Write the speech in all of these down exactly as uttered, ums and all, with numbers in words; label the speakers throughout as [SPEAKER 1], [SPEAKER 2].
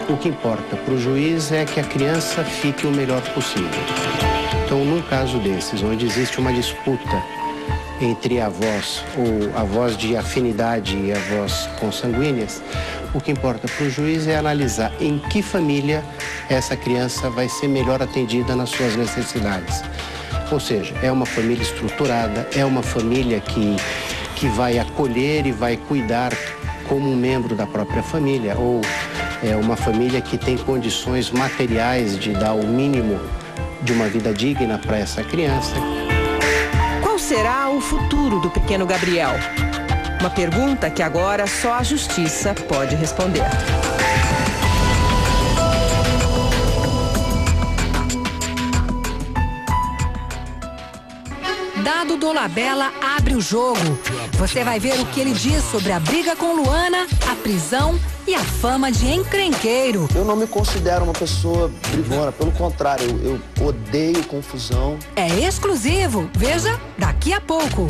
[SPEAKER 1] O que importa para o juiz é que a criança fique o melhor possível. Então, num caso desses, onde existe uma disputa entre avós, ou avós de afinidade e avós consanguíneas, o que importa para o juiz é analisar em que família essa criança vai ser melhor atendida nas suas necessidades. Ou seja, é uma família estruturada, é uma família que, que vai acolher e vai cuidar como um membro da própria família, ou é uma família que tem condições materiais de dar o mínimo de uma vida digna para essa criança.
[SPEAKER 2] Qual será o futuro do pequeno Gabriel? Uma pergunta que agora só a justiça pode responder.
[SPEAKER 3] Dado Dolabella abre o jogo. Você vai ver o que ele diz sobre a briga com Luana, a prisão e a fama de encrenqueiro.
[SPEAKER 4] Eu não me considero uma pessoa brigona, pelo contrário, eu, eu odeio confusão.
[SPEAKER 3] É exclusivo, veja daqui a pouco.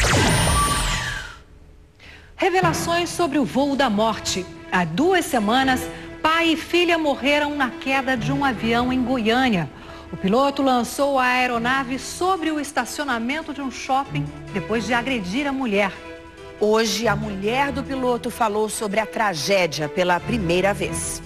[SPEAKER 5] Revelações sobre o voo da morte. Há duas semanas, pai e filha morreram na queda de um avião em Goiânia. O piloto lançou a aeronave sobre o estacionamento de um shopping depois de agredir a mulher.
[SPEAKER 2] Hoje, a mulher do piloto falou sobre a tragédia pela primeira vez.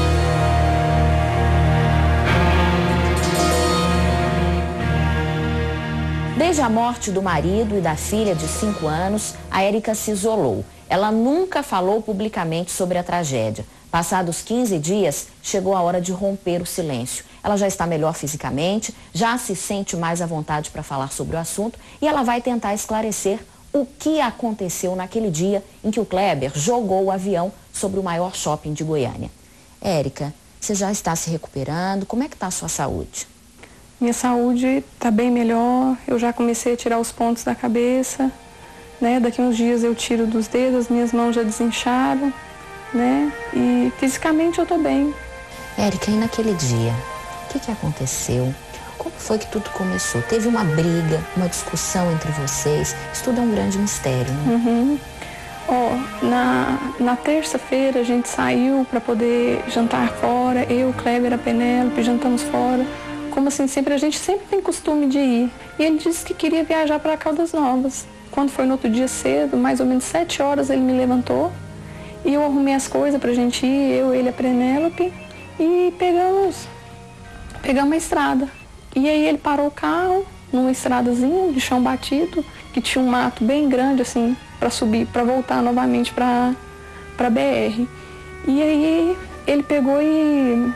[SPEAKER 6] Desde a morte do marido e da filha de cinco anos, a Érica se isolou. Ela nunca falou publicamente sobre a tragédia. Passados quinze dias, chegou a hora de romper o silêncio. Ela já está melhor fisicamente, já se sente mais à vontade para falar sobre o assunto e ela vai tentar esclarecer o que aconteceu naquele dia em que o Kleber jogou o avião sobre o maior shopping de Goiânia. Érica, você já está se recuperando? Como é que está a sua saúde?
[SPEAKER 7] Minha saúde está bem melhor, eu já comecei a tirar os pontos da cabeça, né? Daqui uns dias eu tiro dos dedos, minhas mãos já desincharam, né? E fisicamente eu estou bem.
[SPEAKER 6] Érica, e naquele dia, o que, que aconteceu? Como foi que tudo começou? Teve uma briga, uma discussão entre vocês? Isso tudo é um grande mistério, né?
[SPEAKER 7] Uhum. Ó, na, na terça-feira a gente saiu para poder jantar fora, eu, Kleber, a Penélope, jantamos fora. Como assim, sempre, a gente sempre tem costume de ir. E ele disse que queria viajar para Caldas Novas. Quando foi no outro dia cedo, mais ou menos sete horas, ele me levantou e eu arrumei as coisas pra gente ir, eu, ele, a Penélope, e pegamos, pegamos a estrada. E aí ele parou o carro numa estradazinha de chão batido, que tinha um mato bem grande, assim, para subir, para voltar novamente para para B R. E aí ele pegou e,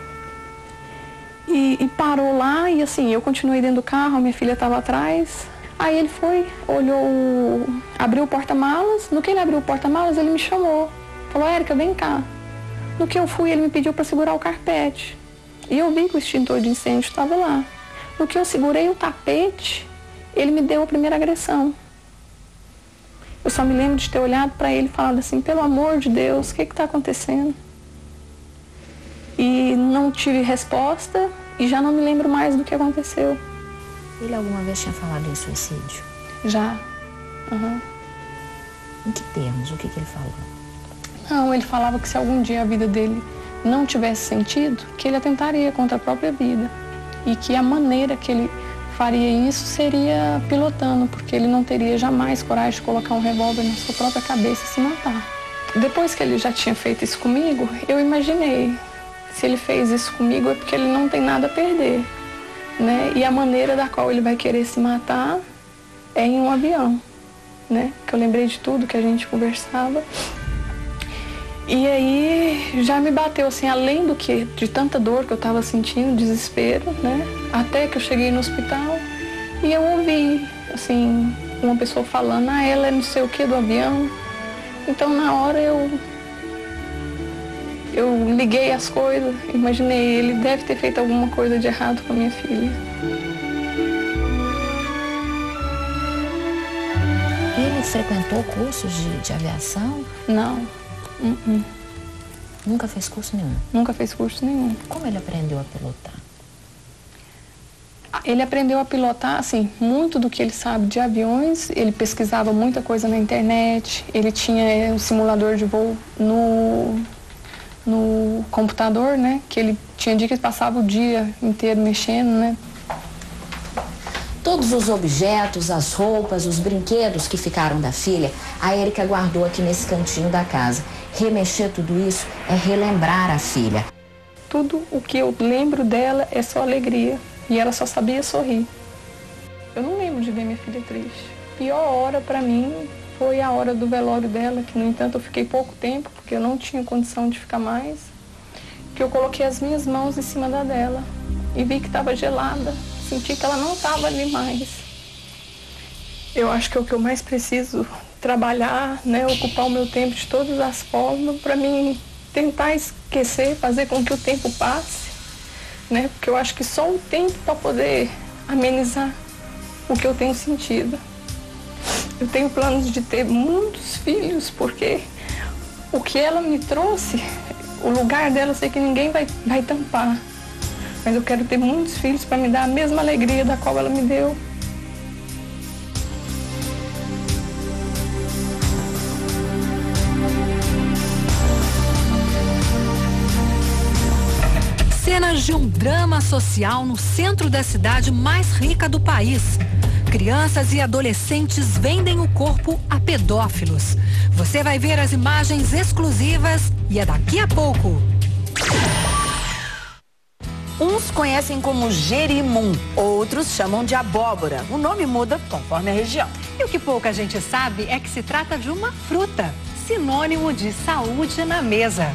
[SPEAKER 7] e e parou lá e assim, eu continuei dentro do carro, a minha filha estava atrás. Aí ele foi, olhou, abriu o porta-malas. No que ele abriu o porta-malas, ele me chamou. Falou, Érica, vem cá. No que eu fui, ele me pediu para segurar o carpete. E eu vi que o extintor de incêndio estava lá. No que eu segurei o tapete, ele me deu a primeira agressão. Eu só me lembro de ter olhado para ele e falado assim, pelo amor de Deus, o que está acontecendo? E não tive resposta e já não me lembro mais do que aconteceu.
[SPEAKER 6] Ele alguma vez tinha falado em suicídio?
[SPEAKER 7] Já. Uhum.
[SPEAKER 6] Em que termos? O que, que ele falou?
[SPEAKER 7] Não, ele falava que se algum dia a vida dele não tivesse sentido, que ele atentaria contra a própria vida. E que a maneira que ele faria isso seria pilotando, porque ele não teria jamais coragem de colocar um revólver na sua própria cabeça e se matar. Depois que ele já tinha feito isso comigo, eu imaginei, se ele fez isso comigo é porque ele não tem nada a perder. Né? E a maneira da qual ele vai querer se matar é em um avião, né? Que eu lembrei de tudo que a gente conversava. E aí já me bateu assim, além do que, de tanta dor que eu estava sentindo, desespero, né? Até que eu cheguei no hospital e eu ouvi, assim, uma pessoa falando, ah, ela é não sei o que do avião. Então na hora eu Eu liguei as coisas, imaginei, ele deve ter feito alguma coisa de errado com a minha filha.
[SPEAKER 6] Ele frequentou cursos de, de aviação?
[SPEAKER 7] Não. Uh-uh.
[SPEAKER 6] Nunca fez curso nenhum?
[SPEAKER 7] Nunca fez curso nenhum.
[SPEAKER 6] Como ele aprendeu a pilotar?
[SPEAKER 7] Ele aprendeu a pilotar, assim, muito do que ele sabe de aviões. Ele pesquisava muita coisa na internet. Ele tinha um simulador de voo no... no computador, né? Que ele tinha dia que ele passava o dia inteiro mexendo, né?
[SPEAKER 6] Todos os objetos, as roupas, os brinquedos que ficaram da filha, a Érica guardou aqui nesse cantinho da casa. Remexer tudo isso é relembrar a filha.
[SPEAKER 7] Tudo o que eu lembro dela é só alegria. E ela só sabia sorrir. Eu não lembro de ver minha filha triste. A pior hora para mim foi a hora do velório dela, que no entanto eu fiquei pouco tempo, porque eu não tinha condição de ficar mais. Que eu coloquei as minhas mãos em cima da dela e vi que estava gelada. Senti que ela não estava ali mais. Eu acho que é o que eu mais preciso trabalhar, né? Ocupar o meu tempo de todas as formas para mim tentar esquecer, fazer com que o tempo passe, né? Porque eu acho que só o tempo para poder amenizar o que eu tenho sentido. Eu tenho planos de ter muitos filhos, porque o que ela me trouxe, o lugar dela, eu sei que ninguém vai, vai tampar. Mas eu quero ter muitos filhos para me dar a mesma alegria da qual ela me deu.
[SPEAKER 3] Cenas de um drama social no centro da cidade mais rica do país. Crianças e adolescentes vendem o corpo a pedófilos. Você vai ver as imagens exclusivas e é daqui a pouco.
[SPEAKER 8] Uns conhecem como jerimum, outros chamam de abóbora. O nome muda conforme a região.
[SPEAKER 5] E o que pouca gente sabe é que se trata de uma fruta, sinônimo de saúde na mesa.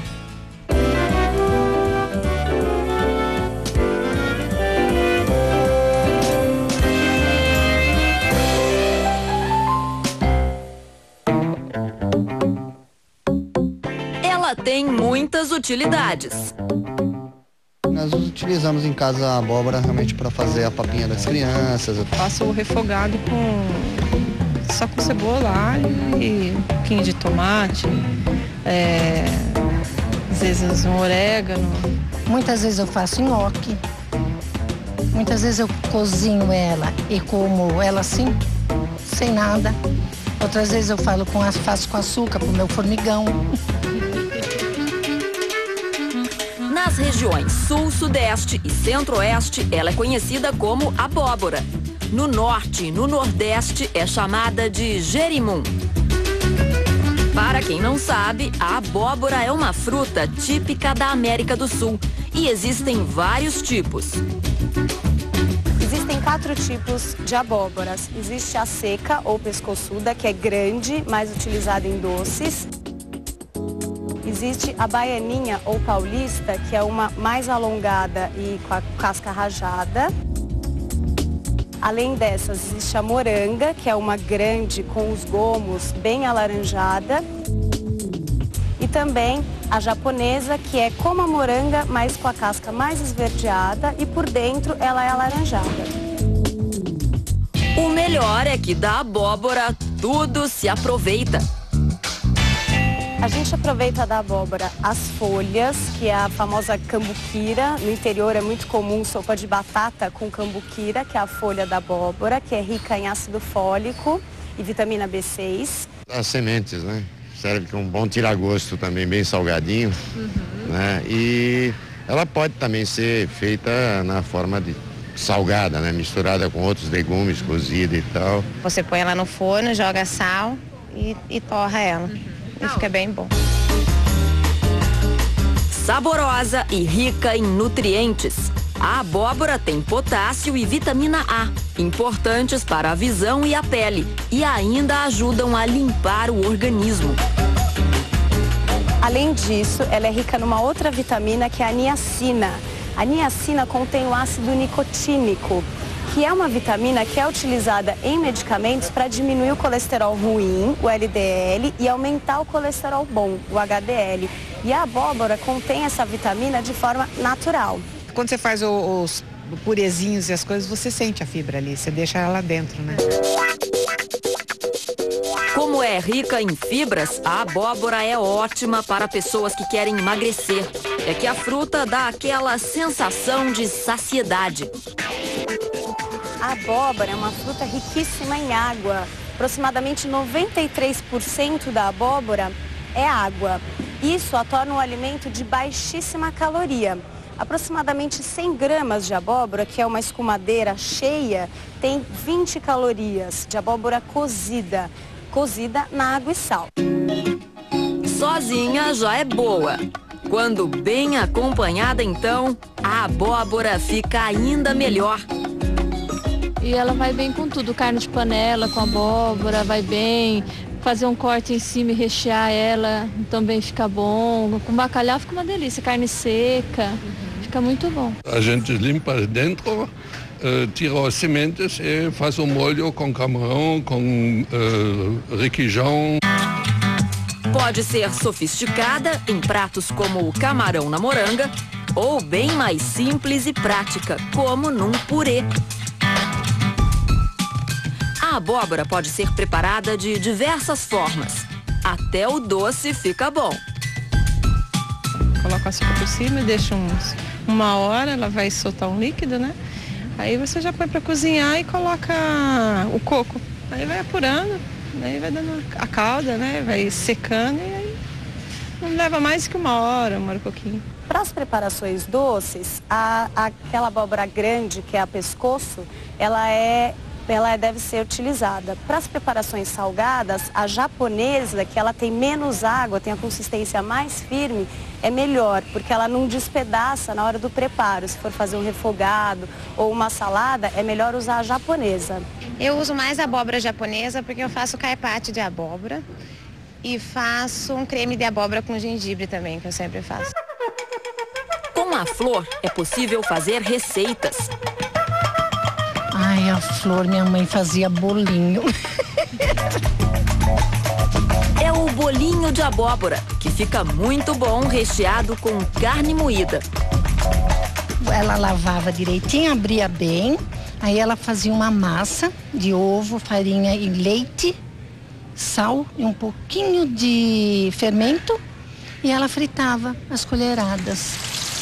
[SPEAKER 9] Ela tem muitas utilidades.
[SPEAKER 10] Nós utilizamos em casa a abóbora realmente para fazer a papinha das crianças.
[SPEAKER 11] Eu faço o refogado com só com cebola, alho e um pouquinho de tomate, é, às vezes um orégano.
[SPEAKER 12] Muitas vezes eu faço nhoque, muitas vezes eu cozinho ela e como ela assim, sem nada. Outras vezes eu falo com, faço com açúcar pro meu formigão.
[SPEAKER 9] Nas regiões Sul, Sudeste e Centro-Oeste, ela é conhecida como abóbora. No Norte e no Nordeste, é chamada de jerimum. Para quem não sabe, a abóbora é uma fruta típica da América do Sul e existem vários tipos.
[SPEAKER 13] Existem quatro tipos de abóboras. Existe a seca ou pescoçuda, que é grande, mais utilizada em doces. Existe a baianinha ou paulista, que é uma mais alongada e com a casca rajada. Além dessas, existe a moranga, que é uma grande com os gomos bem alaranjada. E também a japonesa, que é como a moranga, mas com a casca mais esverdeada e por dentro ela é alaranjada.
[SPEAKER 9] O melhor é que da abóbora tudo se aproveita.
[SPEAKER 13] A gente aproveita da abóbora as folhas, que é a famosa cambuquira. No interior é muito comum sopa de batata com cambuquira, que é a folha da abóbora, que é rica em ácido fólico e vitamina B seis.
[SPEAKER 14] As sementes, né? Serve com um bom tiragosto também, bem salgadinho, uhum. né? E ela pode também ser feita na forma de salgada, né? Misturada com outros legumes, cozida e tal.
[SPEAKER 15] Você põe ela no forno, joga sal e, e torra ela. Uhum. E fica bem bom.
[SPEAKER 9] Saborosa e rica em nutrientes. A abóbora tem potássio e vitamina A, importantes para a visão e a pele, e ainda ajudam a limpar o organismo.
[SPEAKER 13] Além disso, ela é rica numa outra vitamina, que é a niacina. A niacina contém o ácido nicotínico, que é uma vitamina que é utilizada em medicamentos para diminuir o colesterol ruim, o L D L, e aumentar o colesterol bom, o H D L. E a abóbora contém essa vitamina de forma natural.
[SPEAKER 16] Quando você faz os purezinhos e as coisas, você sente a fibra ali, você deixa ela dentro, né?
[SPEAKER 9] Como é rica em fibras, a abóbora é ótima para pessoas que querem emagrecer. É que a fruta dá aquela sensação de saciedade.
[SPEAKER 13] A abóbora é uma fruta riquíssima em água. Aproximadamente noventa e três por cento da abóbora é água. Isso a torna um alimento de baixíssima caloria. Aproximadamente cem gramas de abóbora, que é uma escumadeira cheia, tem vinte calorias de abóbora cozida, cozida na água e sal.
[SPEAKER 9] Sozinha já é boa. Quando bem acompanhada, então, a abóbora fica ainda melhor.
[SPEAKER 11] E ela vai bem com tudo, carne de panela com abóbora, vai bem. Fazer um corte em cima e rechear ela também fica bom. Com bacalhau fica uma delícia, carne seca, fica muito bom.
[SPEAKER 17] A gente limpa dentro, uh, tira as sementes e faz um molho com camarão, com uh, requeijão.
[SPEAKER 9] Pode ser sofisticada em pratos como o camarão na moranga ou bem mais simples e prática, como num purê. A abóbora pode ser preparada de diversas formas. Até o doce fica bom.
[SPEAKER 11] Coloca açúcar por cima e deixa uns, uma hora, ela vai soltar um líquido, né? Aí você já põe para cozinhar e coloca o coco. Aí vai apurando, aí vai dando a calda, né? Vai secando e aí não leva mais que uma hora, uma hora e pouquinho.
[SPEAKER 13] Para as preparações doces, a, aquela abóbora grande, que é a pescoço, ela é... ela deve ser utilizada. Para as preparações salgadas, a japonesa, que ela tem menos água, tem a consistência mais firme, é melhor, porque ela não despedaça na hora do preparo. Se for fazer um refogado ou uma salada, é melhor usar a japonesa.
[SPEAKER 15] Eu uso mais a abóbora japonesa porque eu faço carpaccio de abóbora e faço um creme de abóbora com gengibre também, que eu sempre faço.
[SPEAKER 9] Com a flor, é possível fazer receitas.
[SPEAKER 12] Ai, a flor, minha mãe fazia bolinho.
[SPEAKER 9] É o bolinho de abóbora, que fica muito bom recheado com carne moída.
[SPEAKER 12] Ela lavava direitinho, abria bem, aí ela fazia uma massa de ovo, farinha e leite, sal e um pouquinho de fermento e ela fritava as colheradas.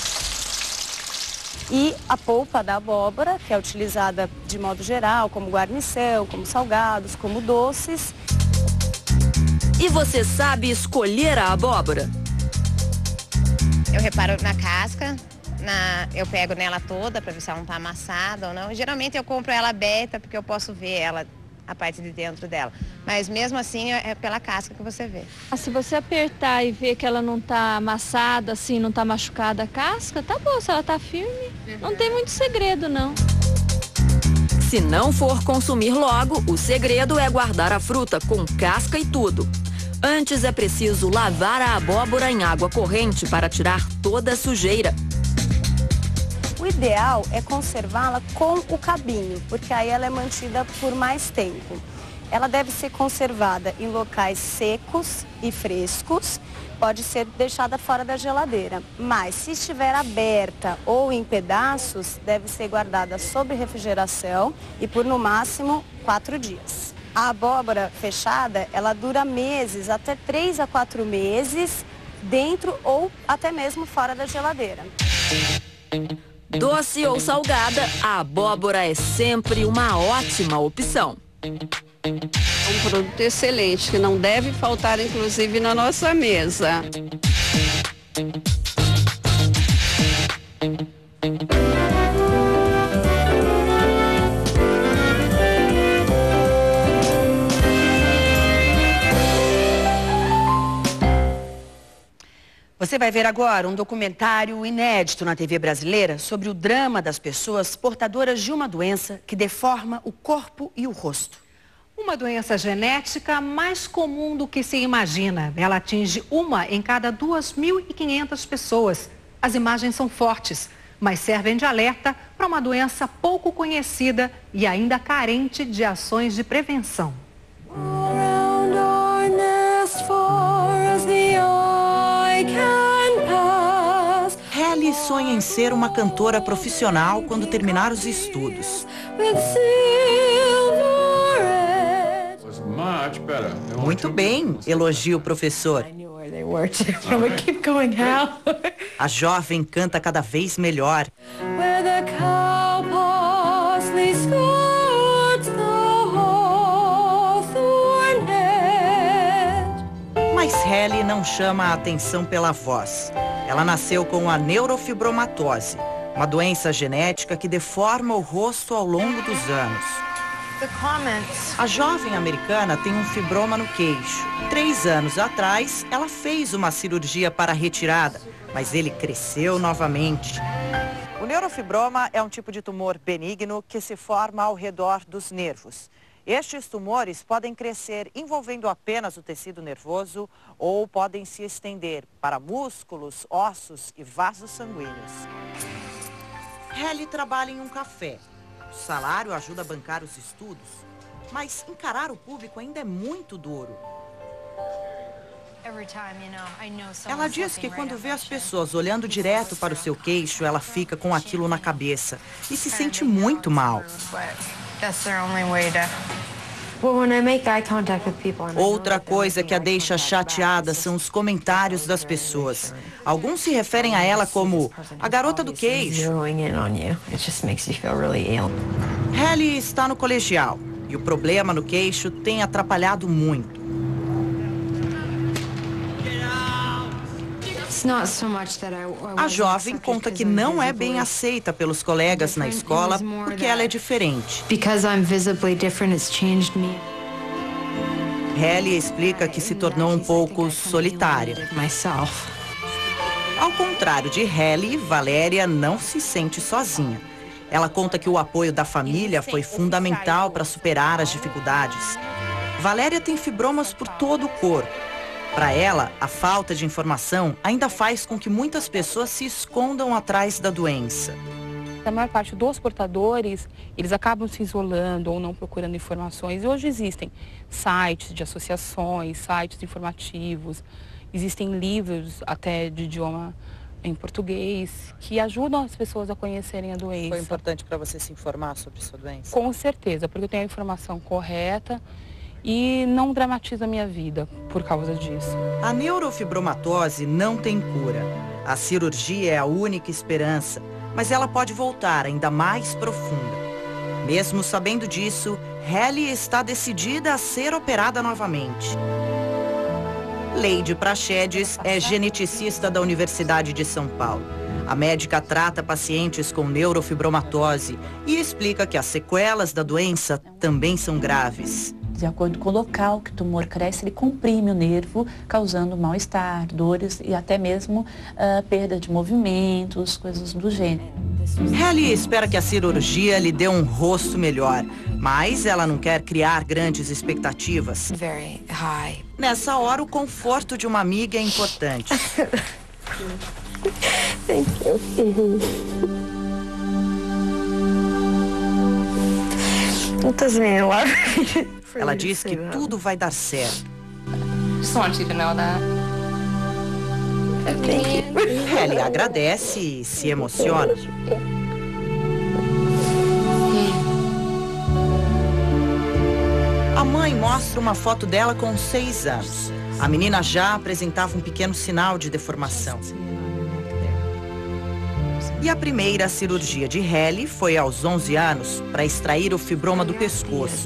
[SPEAKER 13] E a polpa da abóbora, que é utilizada de modo geral como guarnição, como salgados, como doces.
[SPEAKER 9] E você sabe escolher a abóbora?
[SPEAKER 15] Eu reparo na casca, na, eu pego nela toda para ver se ela não está amassada ou não. Geralmente eu compro ela aberta porque eu posso ver ela, a parte de dentro dela. Mas mesmo assim é pela casca que você vê.
[SPEAKER 11] Se você apertar e ver que ela não está amassada, assim, não está machucada a casca, tá bom. Se ela está firme, não tem muito segredo, não.
[SPEAKER 9] Se não for consumir logo, o segredo é guardar a fruta com casca e tudo. Antes é preciso lavar a abóbora em água corrente para tirar toda a sujeira.
[SPEAKER 13] O ideal é conservá-la com o cabinho, porque aí ela é mantida por mais tempo. Ela deve ser conservada em locais secos e frescos, pode ser deixada fora da geladeira. Mas se estiver aberta ou em pedaços, deve ser guardada sob refrigeração e por no máximo quatro dias. A abóbora fechada, ela dura meses, até três a quatro meses, dentro ou até mesmo fora da geladeira.
[SPEAKER 9] Doce ou salgada, a abóbora é sempre uma ótima opção.
[SPEAKER 18] Um produto excelente, que não deve faltar, inclusive, na nossa mesa.
[SPEAKER 8] Você vai ver agora um documentário inédito na T V brasileira sobre o drama das pessoas portadoras de uma doença que deforma o corpo e o rosto.
[SPEAKER 5] Uma doença genética mais comum do que se imagina. Ela atinge uma em cada duas mil e quinhentas pessoas. As imagens são fortes, mas servem de alerta para uma doença pouco conhecida e ainda carente de ações de prevenção.
[SPEAKER 19] Halle sonha em ser uma cantora profissional quando terminar os estudos. Muito bem, elogia o professor. A jovem canta cada vez melhor. Mas Helly não chama a atenção pela voz. Ela nasceu com a neurofibromatose, uma doença genética que deforma o rosto ao longo dos anos. A jovem americana tem um fibroma no queixo. Três anos atrás, ela fez uma cirurgia para a retirada, mas ele cresceu novamente. O neurofibroma é um tipo de tumor benigno que se forma ao redor dos nervos. Estes tumores podem crescer envolvendo apenas o tecido nervoso ou podem se estender para músculos, ossos e vasos sanguíneos. Helly trabalha em um café. O salário ajuda a bancar os estudos, mas encarar o público ainda é muito duro. Ela diz que quando vê as pessoas olhando direto para o seu queixo, ela fica com aquilo na cabeça e se sente muito mal. Outra coisa que a deixa chateada são os comentários das pessoas. Alguns se referem a ela como a garota do queixo. Helly está no colegial e o problema no queixo tem atrapalhado muito. A jovem conta que não é bem aceita pelos colegas na escola porque ela é diferente. Helly explica que se tornou um pouco solitária. Ao contrário de Helly, Valéria não se sente sozinha. Ela conta que o apoio da família foi fundamental para superar as dificuldades. Valéria tem fibromas por todo o corpo. Para ela, a falta de informação ainda faz com que muitas pessoas se escondam atrás da doença.
[SPEAKER 20] A maior parte dos portadores, eles acabam se isolando ou não procurando informações. E hoje existem sites de associações, sites informativos, existem livros até de idioma em português que ajudam as pessoas a conhecerem a doença.
[SPEAKER 19] Foi importante para você se informar sobre sua doença?
[SPEAKER 20] Com certeza, porque eu tenho a informação correta e não dramatiza a minha vida por causa disso.
[SPEAKER 19] A neurofibromatose não tem cura. A cirurgia é a única esperança, mas ela pode voltar ainda mais profunda. Mesmo sabendo disso, Helly está decidida a ser operada novamente. Leide Prachedes é geneticista da Universidade de São Paulo. A médica trata pacientes com neurofibromatose e explica que as sequelas da doença também são graves.
[SPEAKER 21] De acordo com o local que o tumor cresce, ele comprime o nervo, causando mal-estar, dores e até mesmo uh, perda de movimentos, coisas do gênero.
[SPEAKER 19] Helly espera que a cirurgia lhe dê um rosto melhor, mas ela não quer criar grandes expectativas.
[SPEAKER 21] Very high.
[SPEAKER 19] Nessa hora, o conforto de uma amiga é importante.
[SPEAKER 21] Thank you. Uhum.
[SPEAKER 19] Ela diz que tudo vai dar certo. Helly agradece e se emociona. A mãe mostra uma foto dela com seis anos. A menina já apresentava um pequeno sinal de deformação. E a primeira cirurgia de Helly foi aos onze anos para extrair o fibroma do pescoço.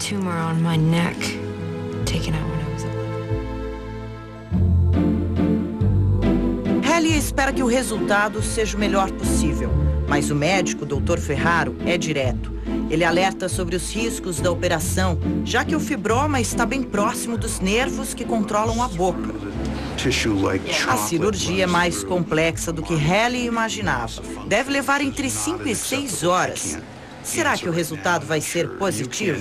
[SPEAKER 19] Helly espera que o resultado seja o melhor possível, mas o médico, doutor Ferraro, é direto. Ele alerta sobre os riscos da operação, já que o fibroma está bem próximo dos nervos que controlam a boca. A cirurgia é mais complexa do que Helly imaginava. Deve levar entre cinco e seis horas. Será que o resultado vai ser positivo?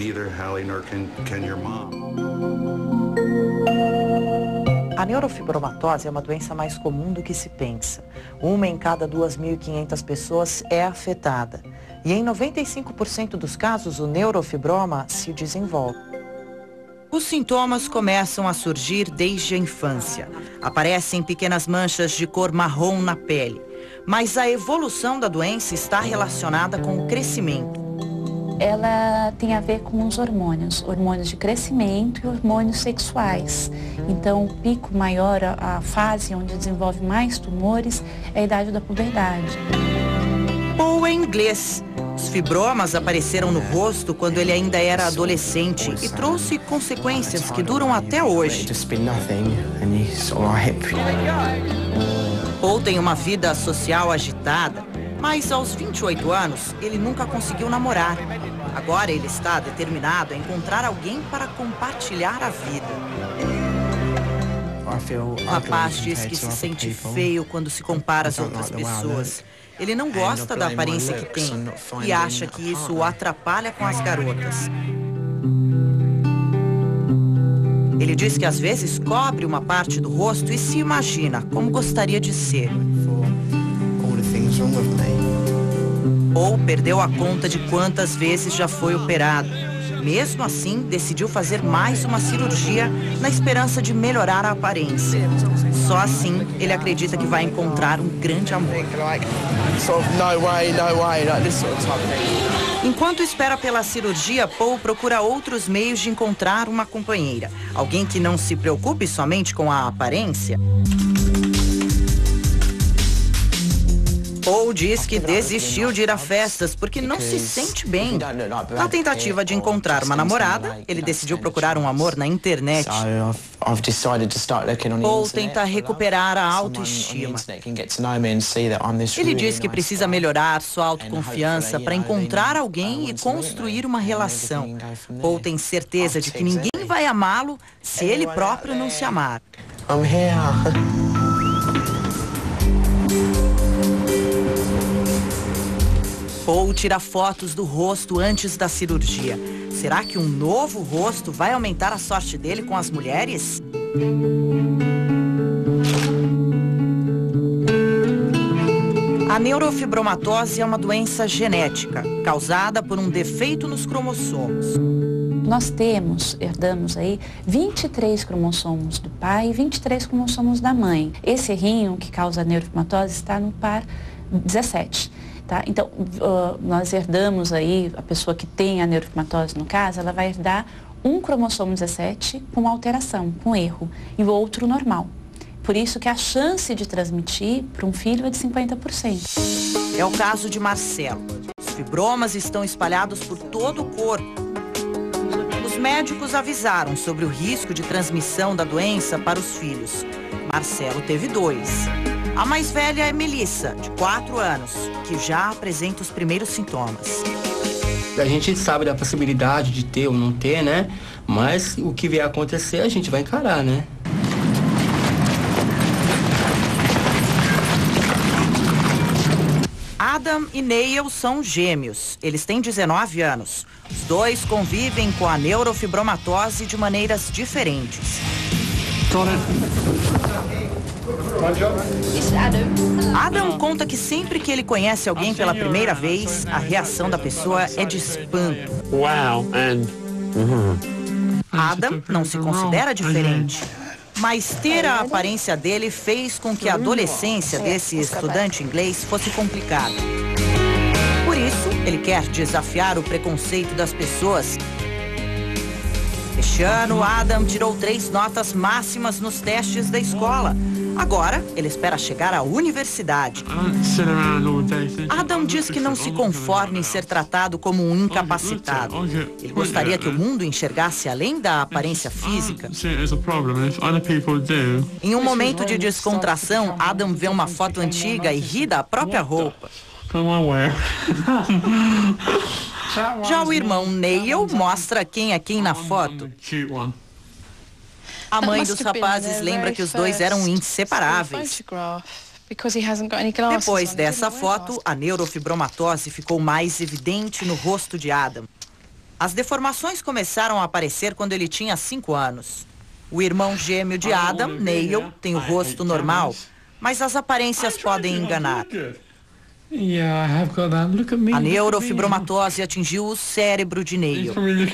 [SPEAKER 19] A neurofibromatose é uma doença mais comum do que se pensa. Uma em cada duas mil e quinhentas pessoas é afetada. E em noventa e cinco por cento dos casos, o neurofibroma se desenvolve. Os sintomas começam a surgir desde a infância. Aparecem pequenas manchas de cor marrom na pele. Mas a evolução da doença está relacionada com o crescimento.
[SPEAKER 21] Ela tem a ver com os hormônios, hormônios de crescimento e hormônios sexuais. Então, o pico maior, a, a fase onde desenvolve mais tumores, é a idade da puberdade.
[SPEAKER 19] Bowen inglês. Os fibromas apareceram no rosto quando ele ainda era adolescente e trouxe consequências que duram até hoje. Paul tem uma vida social agitada, mas aos vinte e oito anos ele nunca conseguiu namorar. Agora ele está determinado a encontrar alguém para compartilhar a vida. O rapaz diz que se sente feio quando se compara às outras pessoas. Ele não gosta da aparência que tem e acha que isso o atrapalha com as garotas. Ele diz que às vezes cobre uma parte do rosto e se imagina como gostaria de ser. Ou perdeu a conta de quantas vezes já foi operado. Mesmo assim, decidiu fazer mais uma cirurgia na esperança de melhorar a aparência. Só assim, ele acredita que vai encontrar um grande amor. Enquanto espera pela cirurgia, Paul procura outros meios de encontrar uma companheira. Alguém que não se preocupe somente com a aparência. Paul diz que desistiu de ir a festas porque não se sente bem. Na tentativa de encontrar uma namorada, ele decidiu procurar um amor na internet. Paul tenta recuperar a autoestima. Ele diz que precisa melhorar sua autoconfiança para encontrar alguém e construir uma relação. Paul tem certeza de que ninguém vai amá-lo se ele próprio não se amar. Paul tira fotos do rosto antes da cirurgia. Será que um novo rosto vai aumentar a sorte dele com as mulheres? A neurofibromatose é uma doença genética, causada por um defeito nos cromossomos.
[SPEAKER 21] Nós temos, herdamos aí, vinte e três cromossomos do pai e vinte e três cromossomos da mãe. Esse errinho que causa a neurofibromatose está no par dezessete. Tá? Então, uh, nós herdamos aí, a pessoa que tem a neurofibromatose no caso, ela vai herdar um cromossomo dezessete com alteração, com erro, e o outro normal. Por isso que a chance de transmitir para um filho é de cinquenta por cento.
[SPEAKER 19] É o caso de Marcelo. Os fibromas estão espalhados por todo o corpo. Os médicos avisaram sobre o risco de transmissão da doença para os filhos. Marcelo teve dois. A mais velha é Melissa, de quatro anos, que já apresenta os primeiros sintomas.
[SPEAKER 1] A gente sabe da possibilidade de ter ou não ter, né? Mas o que vier a acontecer, a gente vai encarar, né?
[SPEAKER 19] Adam e Neil são gêmeos. Eles têm dezenove anos. Os dois convivem com a neurofibromatose de maneiras diferentes. Adam conta que sempre que ele conhece alguém pela primeira vez, a reação da pessoa é de espanto. Adam não se considera diferente, mas ter a aparência dele fez com que a adolescência desse estudante inglês fosse complicada. Por isso, ele quer desafiar o preconceito das pessoas. Este ano, Adam tirou três notas máximas nos testes da escola. Agora, ele espera chegar à universidade. Adam diz que não se conforma em ser tratado como um incapacitado. Ele gostaria que o mundo enxergasse além da aparência física. Em um momento de descontração, Adam vê uma foto antiga e ri da própria roupa. Já o irmão Neil mostra quem é quem na foto. A mãe dos rapazes lembra que os dois eram inseparáveis. Depois dessa foto, a neurofibromatose ficou mais evidente no rosto de Adam. As deformações começaram a aparecer quando ele tinha cinco anos. O irmão gêmeo de Adam, Neil, tem o rosto normal, mas as aparências podem enganar. A neurofibromatose atingiu o cérebro de Neil.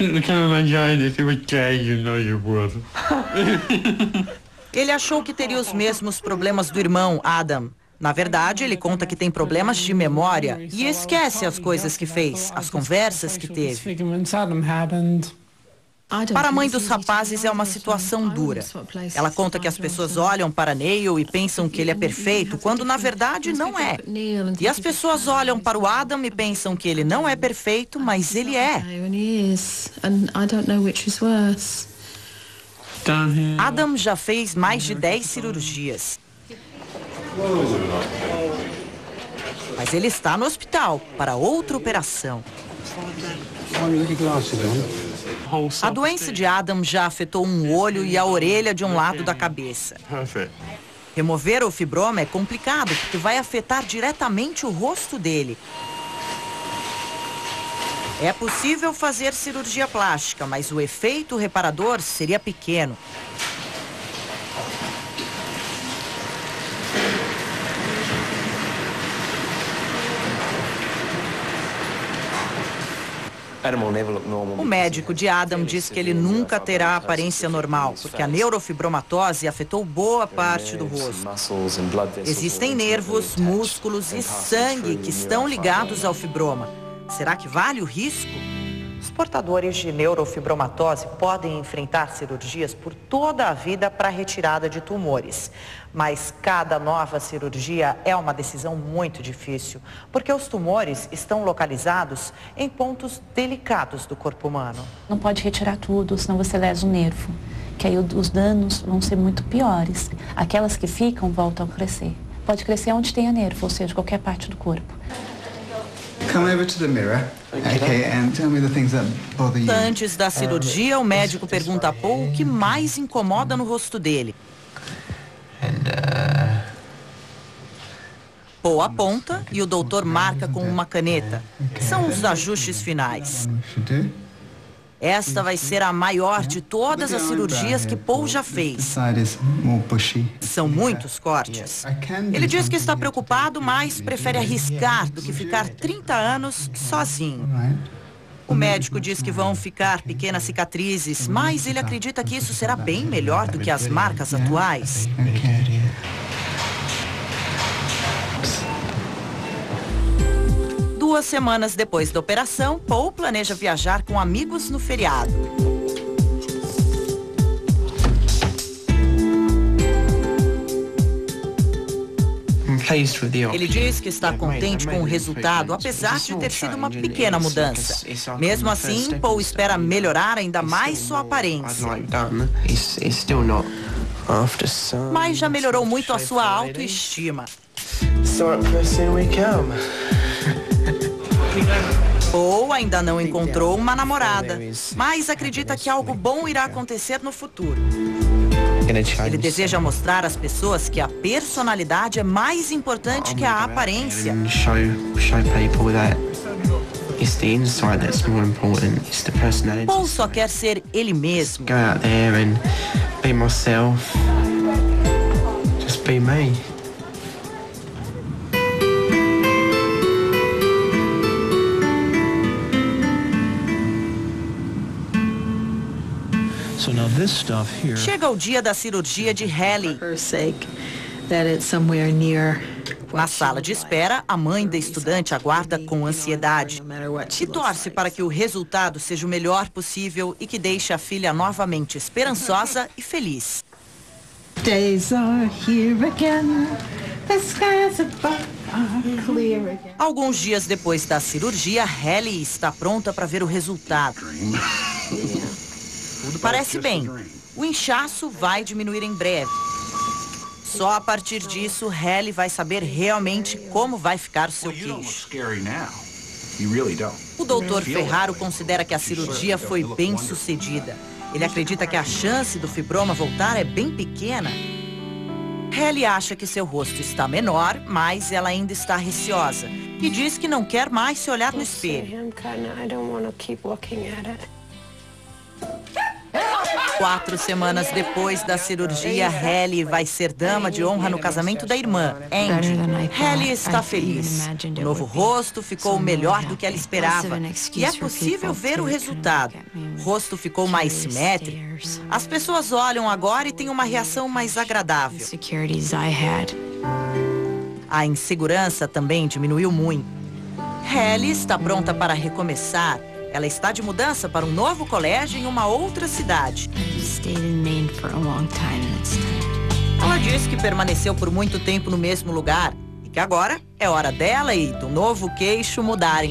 [SPEAKER 19] Ele achou que teria os mesmos problemas do irmão, Adam. Na verdade, ele conta que tem problemas de memória e esquece as coisas que fez, as conversas que teve. Para a mãe dos rapazes é uma situação dura. Ela conta que as pessoas olham para Neil e pensam que ele é perfeito, quando na verdade não é. E as pessoas olham para o Adam e pensam que ele não é perfeito, mas ele é. Adam já fez mais de dez cirurgias. Mas ele está no hospital para outra operação. A doença de Adam já afetou um olho e a orelha de um lado da cabeça. Remover o fibroma é complicado porque vai afetar diretamente o rosto dele. É possível fazer cirurgia plástica, mas o efeito reparador seria pequeno. O médico de Adam diz que ele nunca terá aparência normal, porque a neurofibromatose afetou boa parte do rosto. Existem nervos, músculos e sangue que estão ligados ao fibroma. Será que vale o risco? Os portadores de neurofibromatose podem enfrentar cirurgias por toda a vida para a retirada de tumores. Mas cada nova cirurgia é uma decisão muito difícil, porque os tumores estão localizados em pontos delicados do corpo humano.
[SPEAKER 21] Não pode retirar tudo, senão você lesa o nervo, que aí os danos vão ser muito piores. Aquelas que ficam voltam a crescer. Pode crescer onde tenha nervo, ou seja, qualquer parte do corpo.
[SPEAKER 4] Come over to the mirror, okay, and tell me the things that bother you.
[SPEAKER 19] Antes da cirurgia, o médico pergunta a Paul o que mais incomoda no rosto dele. Paul aponta e o doutor marca com uma caneta. São os ajustes finais. Esta vai ser a maior de todas as cirurgias que Paul já fez. São muitos cortes. Ele diz que está preocupado, mas prefere arriscar do que ficar trinta anos sozinho. O médico diz que vão ficar pequenas cicatrizes, mas ele acredita que isso será bem melhor do que as marcas atuais. Duas semanas depois da operação, Paul planeja viajar com amigos no feriado. Ele diz que está contente com o resultado, apesar de ter sido uma pequena mudança. Mesmo assim, Paul espera melhorar ainda mais sua aparência. Mas já melhorou muito a sua autoestima. Paul ainda não encontrou uma namorada, mas acredita que algo bom irá acontecer no futuro. Ele deseja mostrar às pessoas que a personalidade é mais importante que a aparência. Paul só quer ser ele mesmo. Chega o dia da cirurgia de Hallie. Na sala de espera, a mãe da estudante aguarda com ansiedade e torce para que o resultado seja o melhor possível e que deixe a filha novamente esperançosa e feliz. Alguns dias depois da cirurgia, Hallie está pronta para ver o resultado. Tudo parece bem. O inchaço vai diminuir em breve. Só a partir disso, Hallie vai saber realmente como vai ficar o seu queixo. O doutor Ferraro considera que a cirurgia foi bem sucedida. Ele acredita que a chance do fibroma voltar é bem pequena. Hallie acha que seu rosto está menor, mas ela ainda está receosa. E diz que não quer mais se olhar no espelho. Quatro semanas depois da cirurgia, Hallie vai ser dama de honra no casamento da irmã, Andy. Hallie está feliz. O novo rosto ficou melhor do que ela esperava. E é possível ver o resultado. O rosto ficou mais simétrico. As pessoas olham agora e têm uma reação mais agradável. A insegurança também diminuiu muito. Hallie está pronta para recomeçar. Ela está de mudança para um novo colégio em uma outra cidade. Ela diz que permaneceu por muito tempo no mesmo lugar e que agora é hora dela e do novo queixo mudarem.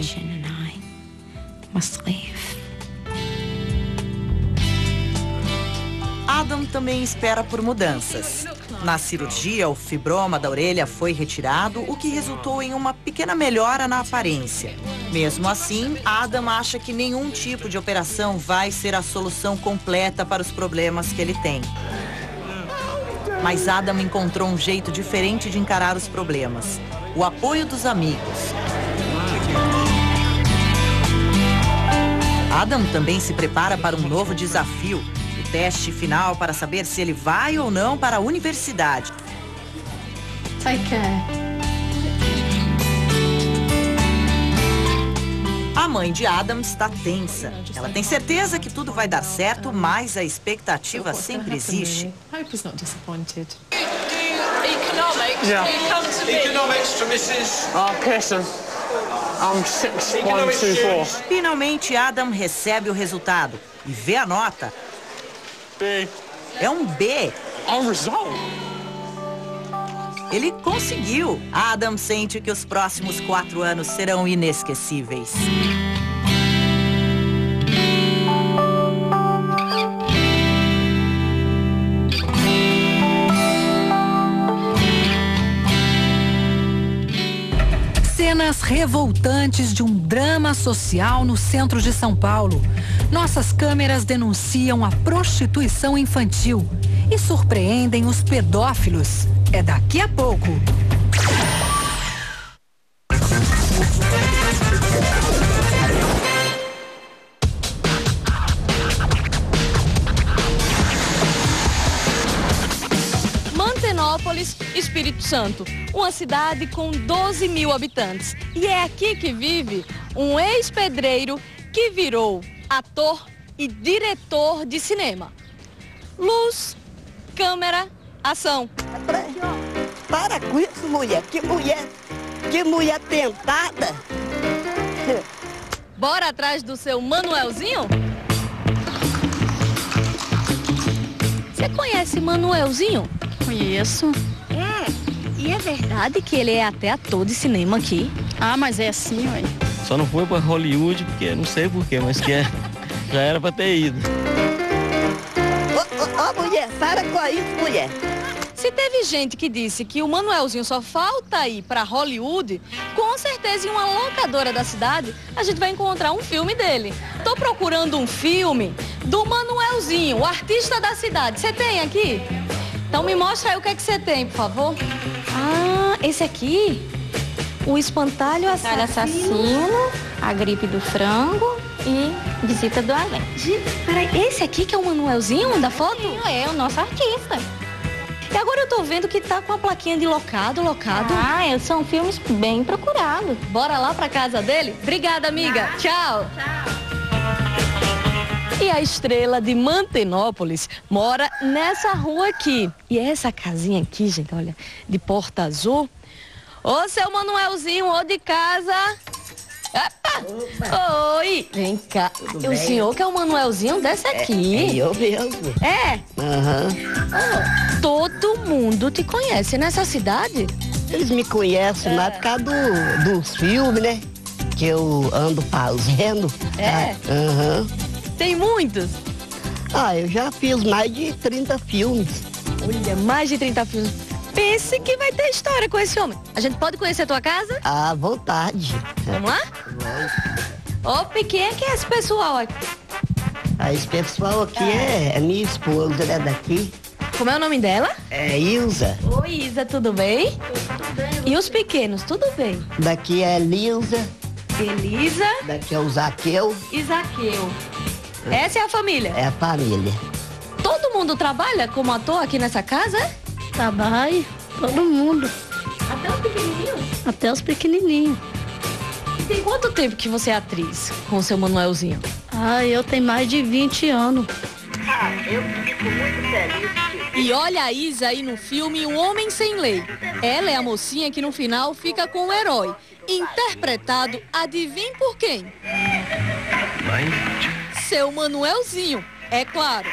[SPEAKER 19] Adam também espera por mudanças. Na cirurgia, o fibroma da orelha foi retirado, o que resultou em uma pequena melhora na aparência. Mesmo assim, Adam acha que nenhum tipo de operação vai ser a solução completa para os problemas que ele tem. Mas Adam encontrou um jeito diferente de encarar os problemas: o apoio dos amigos. Adam também se prepara para um novo desafio. Teste final para saber se ele vai ou não para a universidade.
[SPEAKER 7] Take care.
[SPEAKER 19] A mãe de Adam está tensa. Ela tem certeza que tudo vai dar certo, mas a expectativa sempre existe.
[SPEAKER 11] Hope he's not disappointed.
[SPEAKER 2] Economics,
[SPEAKER 11] Yeah.
[SPEAKER 2] you come to me.
[SPEAKER 11] Economics to missus Ah, Pearson. I'm six one two four.
[SPEAKER 19] Finalmente, Adam recebe o resultado e vê a nota.
[SPEAKER 11] B.
[SPEAKER 19] É um B. Ele conseguiu. Adam sente que os próximos quatro anos serão inesquecíveis.
[SPEAKER 3] Cenas revoltantes de um drama social no centro de São Paulo. Nossas câmeras denunciam a prostituição infantil e surpreendem os pedófilos. É daqui a pouco.
[SPEAKER 22] Mantenópolis, Espírito Santo, uma cidade com doze mil habitantes. E é aqui que vive um ex-pedreiro que virou ator e diretor de cinema. Luz, câmera, ação.
[SPEAKER 23] Para com isso, mulher. Que mulher, que mulher tentada.
[SPEAKER 22] Bora atrás do seu Manuelzinho? Você conhece Manuelzinho?
[SPEAKER 24] Conheço.
[SPEAKER 22] É, e é verdade que ele é até ator de cinema aqui?
[SPEAKER 24] Ah, mas é assim, ué.
[SPEAKER 25] Só não foi pra Hollywood, porque não sei porquê, mas que é, já era pra ter ido.
[SPEAKER 23] Ô, oh, oh, mulher, para com isso, mulher.
[SPEAKER 22] Se teve gente que disse que o Manuelzinho só falta ir pra Hollywood, com certeza em uma locadora da cidade a gente vai encontrar um filme dele. Tô procurando um filme do Manuelzinho, o artista da cidade. Você tem aqui? Então me mostra aí o que é que você tem, por favor. Ah, esse aqui? O espantalho assassino.
[SPEAKER 24] assassino, a gripe do frango e visita do além.
[SPEAKER 22] Peraí, esse aqui que é o Manuelzinho da foto?
[SPEAKER 24] É o nosso artista.
[SPEAKER 22] E agora eu tô vendo que tá com a plaquinha de locado, locado.
[SPEAKER 24] Ah, são filmes bem procurados.
[SPEAKER 22] Bora lá pra casa dele? Obrigada, amiga. Ah, tchau. Tchau. E a estrela de Mantenópolis mora nessa rua aqui. E essa casinha aqui, gente, olha, de porta azul. Ô, seu Manuelzinho, ô de casa. Opa! Oi! Vem cá. Tudo o bem? Senhor que é o Manuelzinho desse aqui.
[SPEAKER 23] É, é eu mesmo.
[SPEAKER 22] É?
[SPEAKER 23] Aham.
[SPEAKER 22] Oh, todo mundo te conhece nessa cidade?
[SPEAKER 23] Eles me conhecem é. mais por causa do, dos filmes, né? Que eu ando fazendo.
[SPEAKER 22] É?
[SPEAKER 23] Aham.
[SPEAKER 22] Tem muitos?
[SPEAKER 23] Ah, eu já fiz mais de trinta filmes.
[SPEAKER 22] Olha, mais de trinta filmes. Pense que vai ter história com esse homem. A gente pode conhecer a tua casa?
[SPEAKER 23] À vontade.
[SPEAKER 22] Vamos lá? Ô, oh, quem é que é esse pessoal aqui?
[SPEAKER 23] Ah, esse pessoal aqui ah. é, é minha esposa, né, daqui.
[SPEAKER 22] Como é o nome dela?
[SPEAKER 23] É Ilza.
[SPEAKER 22] Oi, Isa, tudo bem? Tudo bem. E os pequenos, tudo bem?
[SPEAKER 23] Daqui é Lilza.
[SPEAKER 22] Elisa.
[SPEAKER 23] Daqui é o Zaqueu.
[SPEAKER 22] E Zaqueu. Essa é a família?
[SPEAKER 23] É a família.
[SPEAKER 22] Todo mundo trabalha como ator aqui nessa casa?
[SPEAKER 24] Trabalha, todo mundo.
[SPEAKER 22] Até os pequenininhos?
[SPEAKER 24] Até os pequenininhos.
[SPEAKER 22] E tem quanto tempo que você é atriz com o seu Manuelzinho?
[SPEAKER 24] Ah, eu tenho mais de vinte anos.
[SPEAKER 23] Ah, eu fico muito feliz.
[SPEAKER 22] E olha a Isa aí no filme Um Homem Sem Lei. Ela é a mocinha que no final fica com o herói. Interpretado, adivinha por quem? Seu Manuelzinho, é claro.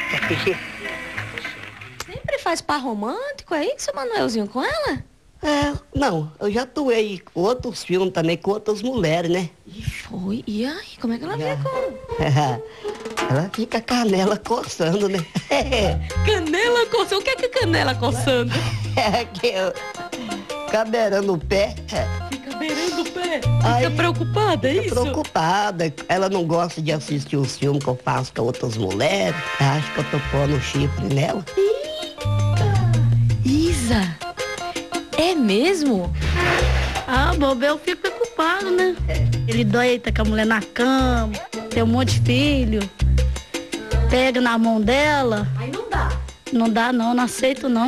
[SPEAKER 22] Sempre faz par romântico, é isso, Manuelzinho, com ela?
[SPEAKER 23] É, não, eu já atuei com outros filmes também, com outras mulheres, né?
[SPEAKER 22] E foi? E aí, como é que ela
[SPEAKER 23] Já.
[SPEAKER 22] ficou?
[SPEAKER 23] Ela fica canela coçando, né?
[SPEAKER 22] Canela coçando? O que é que canela coçando?
[SPEAKER 23] É que eu... Fica beirando o pé.
[SPEAKER 22] Fica beirando o pé?
[SPEAKER 23] Aí,
[SPEAKER 22] Fica preocupada, é
[SPEAKER 23] fica
[SPEAKER 22] isso?
[SPEAKER 23] preocupada. Ela não gosta de assistir os filmes que eu faço com outras mulheres. Acho que eu tô pondo chifre nela.
[SPEAKER 22] Isa, é mesmo?
[SPEAKER 6] Ah, bobo, eu fico preocupado, né? Ele deita com a mulher na cama, tem um monte de filho, pega na mão dela.
[SPEAKER 22] Aí não dá.
[SPEAKER 6] Não dá não, não aceito não.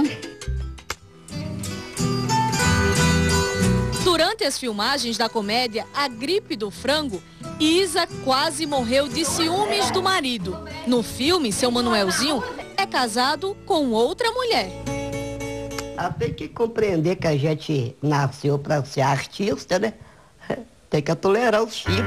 [SPEAKER 22] Durante as filmagens da comédia A Gripe do Frango, Isa quase morreu de ciúmes do marido. No filme, seu Manuelzinho é casado com outra mulher.
[SPEAKER 23] Ela tem que compreender que a gente nasceu pra ser artista, né? Tem que tolerar os chifres.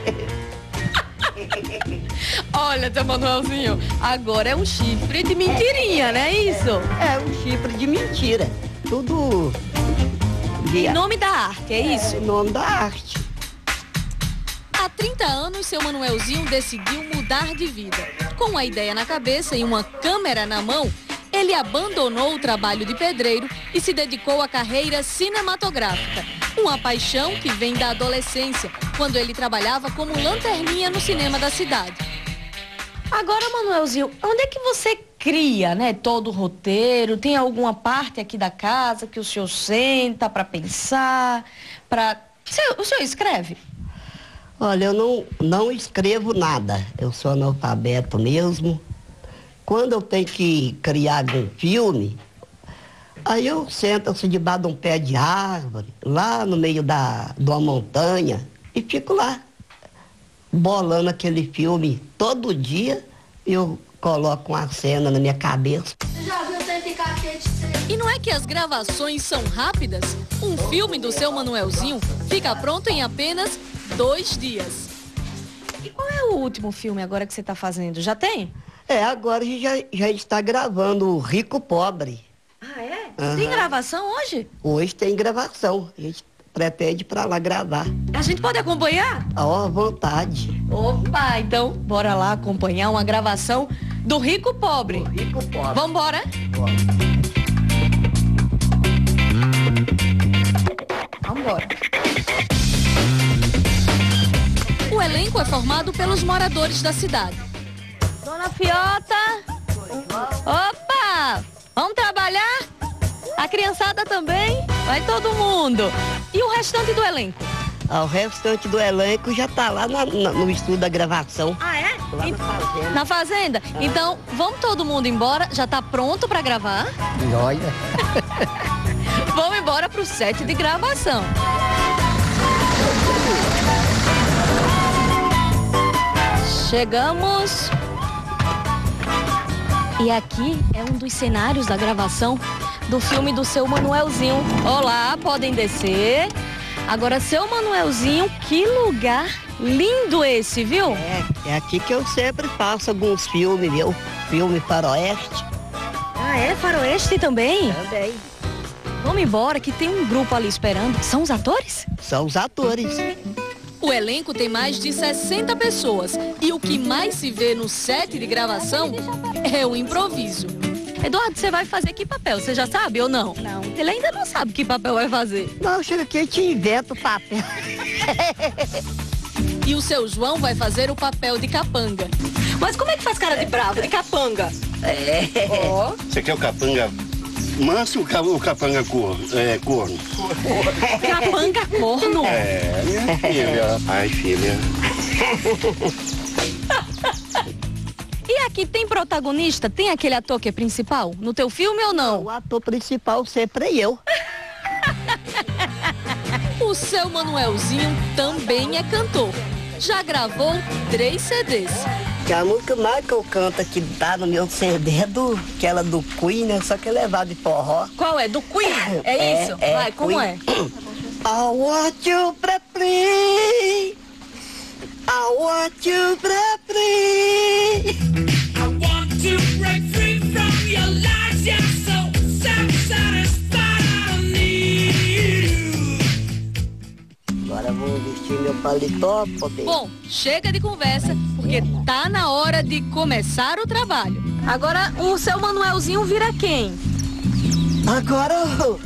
[SPEAKER 22] Olha, seu Manuelzinho, agora é um chifre de mentirinha, não é isso?
[SPEAKER 23] É, um chifre de mentira. Tudo...
[SPEAKER 22] Em nome da arte, é isso?
[SPEAKER 23] É, em nome da arte.
[SPEAKER 22] Há trinta anos, seu Manuelzinho decidiu mudar de vida. Com a ideia na cabeça e uma câmera na mão, ele abandonou o trabalho de pedreiro e se dedicou à carreira cinematográfica. Uma paixão que vem da adolescência, quando ele trabalhava como lanterninha no cinema da cidade. Agora, Manuelzinho, onde é que você cria, né, todo o roteiro? Tem alguma parte aqui da casa que o senhor senta para pensar, para... O senhor escreve?
[SPEAKER 23] Olha, eu não, não escrevo nada. Eu sou analfabeto mesmo. Quando eu tenho que criar algum filme, aí eu sento-se debaixo de um pé de árvore, lá no meio da, de uma montanha, e fico lá, bolando aquele filme. Todo dia eu coloco uma cena na minha cabeça.
[SPEAKER 22] Já viu cento e cacete? E não é que as gravações são rápidas? Um filme do seu Manuelzinho fica pronto em apenas dois dias. E qual é o último filme agora que você está fazendo? Já tem?
[SPEAKER 23] É, agora a gente já, já está gravando o Rico Pobre.
[SPEAKER 22] Ah, é?
[SPEAKER 23] Uhum.
[SPEAKER 22] Tem gravação hoje?
[SPEAKER 23] Hoje tem gravação. A gente pretende ir pra lá gravar.
[SPEAKER 22] A gente pode acompanhar?
[SPEAKER 23] Ó, à vontade.
[SPEAKER 22] Opa, então bora lá acompanhar uma gravação do Rico Pobre.
[SPEAKER 23] O Rico Pobre.
[SPEAKER 22] Vambora? Vambora. O elenco é formado pelos moradores da cidade. Dona Fiota! Opa! Vamos trabalhar? A criançada também? Vai todo mundo. E o restante do elenco?
[SPEAKER 23] Ah, o restante do elenco já tá lá na, na, no estúdio da gravação.
[SPEAKER 22] Ah, é?
[SPEAKER 23] Lá na fazenda.
[SPEAKER 22] Na fazenda? Ah. Então, vamos todo mundo embora? Já tá pronto pra gravar?
[SPEAKER 23] Olha.
[SPEAKER 22] Vamos embora pro set de gravação. Chegamos. E aqui é um dos cenários da gravação do filme do seu Manuelzinho. Olá, podem descer. Agora, seu Manuelzinho, que lugar lindo esse, viu?
[SPEAKER 23] É, é aqui que eu sempre faço alguns filmes, meu. Filme faroeste.
[SPEAKER 22] Ah, é? Faroeste também?
[SPEAKER 23] Também.
[SPEAKER 22] Vamos embora, que tem um grupo ali esperando. São os atores?
[SPEAKER 23] São os atores.
[SPEAKER 22] O elenco tem mais de sessenta pessoas e o que mais se vê no set de gravação é o improviso. Eduardo, você vai fazer que papel? Você já sabe ou não?
[SPEAKER 6] Não.
[SPEAKER 22] Ele ainda não sabe que papel vai fazer.
[SPEAKER 23] Não, chega aqui e te inventa o papel.
[SPEAKER 22] E o seu João vai fazer o papel de capanga. Mas como é que faz cara de bravo, de capanga?
[SPEAKER 23] É.
[SPEAKER 22] Ó.
[SPEAKER 10] Você quer o capanga manso ou o capanga corno? É, corno?
[SPEAKER 22] Capanga corno?
[SPEAKER 10] É, minha filha. Ai, filha.
[SPEAKER 22] E aqui tem protagonista? Tem aquele ator que é principal? No teu filme ou não?
[SPEAKER 23] O ator principal sempre é eu.
[SPEAKER 22] O seu Manuelzinho também é cantor. Já gravou três C Ds.
[SPEAKER 23] Que a música mais que eu canto que tá no meu C D é do, aquela do Queen, né? Só que é levado de forró.
[SPEAKER 22] Qual é? Do Queen? É, é isso?
[SPEAKER 23] É,
[SPEAKER 22] Vai, como
[SPEAKER 23] Queen.
[SPEAKER 22] é?
[SPEAKER 23] I want you to please. I I want to break free.
[SPEAKER 12] I want to break free from your lies. You're so self-satisfied. I need you.
[SPEAKER 23] Agora eu vou vestir meu paletó, poder.
[SPEAKER 22] Bom, chega de conversa, porque tá na hora de começar o trabalho. Agora, o seu Manuelzinho vira quem?
[SPEAKER 23] Agora eu...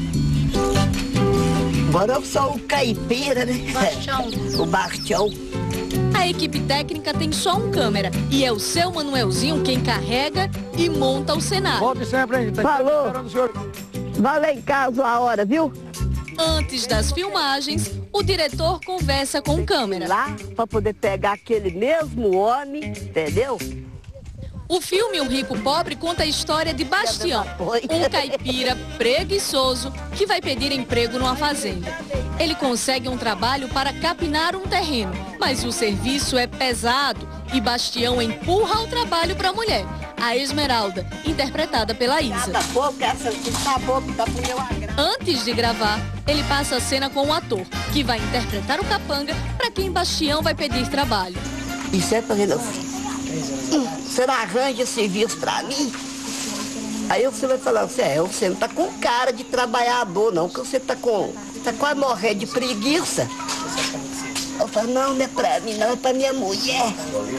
[SPEAKER 23] Agora eu sou o caipira, né?
[SPEAKER 22] Bastião.
[SPEAKER 23] O Bastião.
[SPEAKER 22] A equipe técnica tem só um câmera e é o seu Manuelzinho quem carrega e monta o cenário.
[SPEAKER 23] Volte sempre, hein? Tá Falou. Vai lá em casa a hora, viu?
[SPEAKER 22] Antes das filmagens, o diretor conversa com o câmera.
[SPEAKER 23] Lá, pra poder pegar aquele mesmo homem, entendeu?
[SPEAKER 22] O filme O Rico Pobre conta a história de Bastião, um caipira preguiçoso que vai pedir emprego numa fazenda. Ele consegue um trabalho para capinar um terreno, mas o serviço é pesado e Bastião empurra o trabalho para a mulher, a Esmeralda, interpretada pela Isa. Antes de gravar, ele passa a cena com o ator, que vai interpretar o capanga para quem Bastião vai pedir trabalho.
[SPEAKER 23] Isso é fazendo você não arranja serviço pra mim? Aí você vai falar assim, é, você não tá com cara de trabalhador não, que você tá com, tá quase morrendo de preguiça. Eu falo, não, não é pra mim não, é pra minha mulher.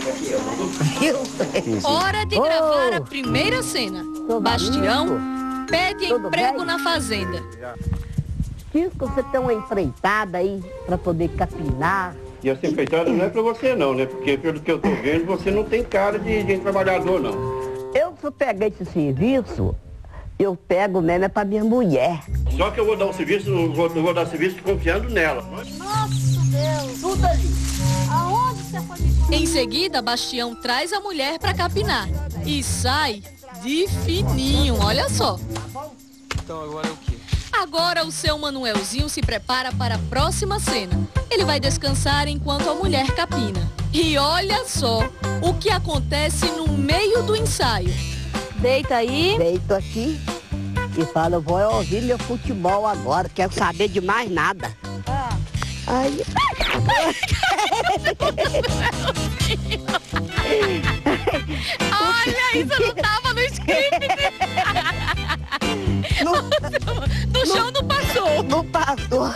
[SPEAKER 22] Hora de gravar a primeira cena. Bastião pede emprego na fazenda.
[SPEAKER 23] Diz que você tem uma empreitada aí pra poder capinar.
[SPEAKER 10] E essa empreitada não é pra você não, né? Porque pelo que eu tô vendo, você não tem cara de, de trabalhador, não.
[SPEAKER 23] Eu, se eu pegar esse serviço, eu pego mesmo é pra minha mulher.
[SPEAKER 10] Só que eu vou dar um serviço, eu vou, eu vou dar serviço confiando nela.
[SPEAKER 23] Nossa, Deus! Tudo ali. Aonde você foi me...
[SPEAKER 22] Em seguida, Bastião traz a mulher pra capinar. E sai de fininho, olha só.
[SPEAKER 14] Então agora é o quê?
[SPEAKER 22] Agora o seu Manuelzinho se prepara para a próxima cena. Ele vai descansar enquanto a mulher capina. E olha só o que acontece no meio do ensaio. Deita aí.
[SPEAKER 23] Deito aqui e falo, eu vou ouvir meu futebol agora, quero saber de mais nada. Ah. Aí...
[SPEAKER 22] Olha, isso não tava no script.
[SPEAKER 23] No,
[SPEAKER 22] no chão não passou.
[SPEAKER 23] Não passou.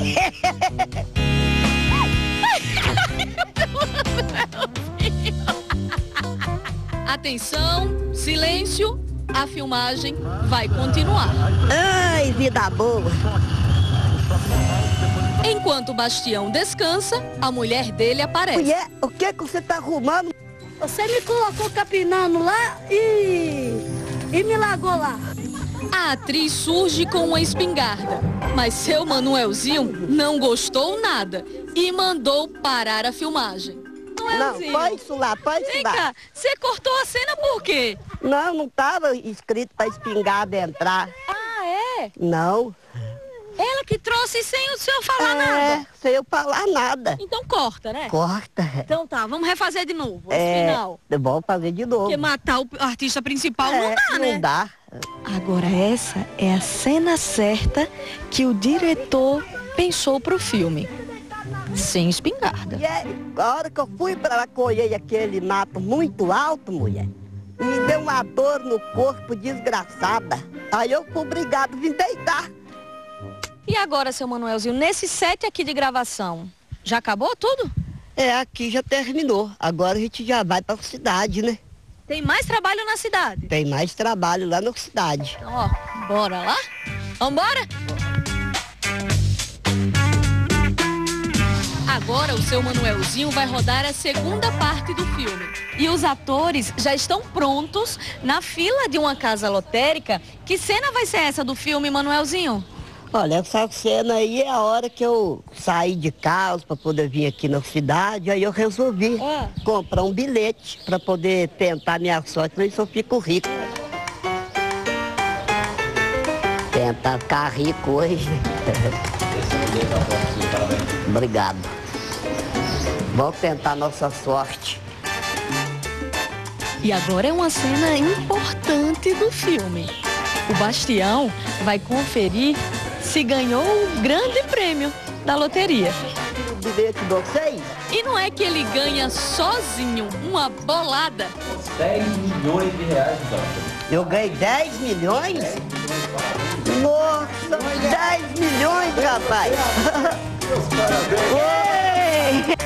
[SPEAKER 22] Atenção, silêncio, a filmagem vai continuar.
[SPEAKER 23] Ai, vida boa.
[SPEAKER 22] Enquanto Bastião descansa, a mulher dele aparece.
[SPEAKER 23] Mulher, o que que você tá arrumando?
[SPEAKER 6] Você me colocou capinando lá e... e me largou lá.
[SPEAKER 22] A atriz surge com uma espingarda, mas seu Manuelzinho não gostou nada e mandou parar a filmagem.
[SPEAKER 23] Não, põe isso lá, põe isso lá.
[SPEAKER 22] Vem cá, você cortou a cena por quê?
[SPEAKER 23] Não, não tava escrito pra espingarda entrar.
[SPEAKER 22] Ah, é?
[SPEAKER 23] Não.
[SPEAKER 22] Ela que trouxe sem o senhor falar
[SPEAKER 23] é,
[SPEAKER 22] nada.
[SPEAKER 23] Sem eu falar nada.
[SPEAKER 22] Então corta, né?
[SPEAKER 23] Corta.
[SPEAKER 22] Então tá, vamos refazer de novo, esse
[SPEAKER 23] é,
[SPEAKER 22] final.
[SPEAKER 23] Vamos fazer de novo.
[SPEAKER 22] Porque matar o artista principal
[SPEAKER 23] é,
[SPEAKER 22] não dá, né?
[SPEAKER 23] Não dá.
[SPEAKER 22] Agora essa é a cena certa que o diretor pensou pro filme. Sem espingarda.
[SPEAKER 23] E é, a hora que eu fui pra lá, colhei aquele mato muito alto, mulher, me deu uma dor no corpo desgraçada. Aí eu fui obrigado a vir deitar.
[SPEAKER 22] E agora, seu Manuelzinho, nesse set aqui de gravação, já acabou tudo?
[SPEAKER 23] É, aqui já terminou. Agora a gente já vai pra cidade, né?
[SPEAKER 22] Tem mais trabalho na cidade?
[SPEAKER 23] Tem mais trabalho lá na cidade.
[SPEAKER 22] Então, ó, bora lá? Vambora? Agora o seu Manuelzinho vai rodar a segunda parte do filme. E os atores já estão prontos na fila de uma casa lotérica. Que cena vai ser essa do filme, Manuelzinho?
[SPEAKER 23] Olha, essa cena aí é a hora que eu saí de casa para poder vir aqui na cidade, aí eu resolvi é. comprar um bilhete para poder tentar minha sorte, ver se eu fico rico. Tentar ficar rico hoje. Obrigado. Vamos tentar nossa sorte.
[SPEAKER 22] E agora é uma cena importante do filme. O Bastião vai conferir se ganhou o grande prêmio da loteria.
[SPEAKER 23] bilhete de vocês?
[SPEAKER 22] E não é que ele ganha sozinho uma bolada?
[SPEAKER 9] dez milhões de reais, doutor.
[SPEAKER 23] Eu ganhei dez milhões? Nossa, dez milhões, rapaz! Oi!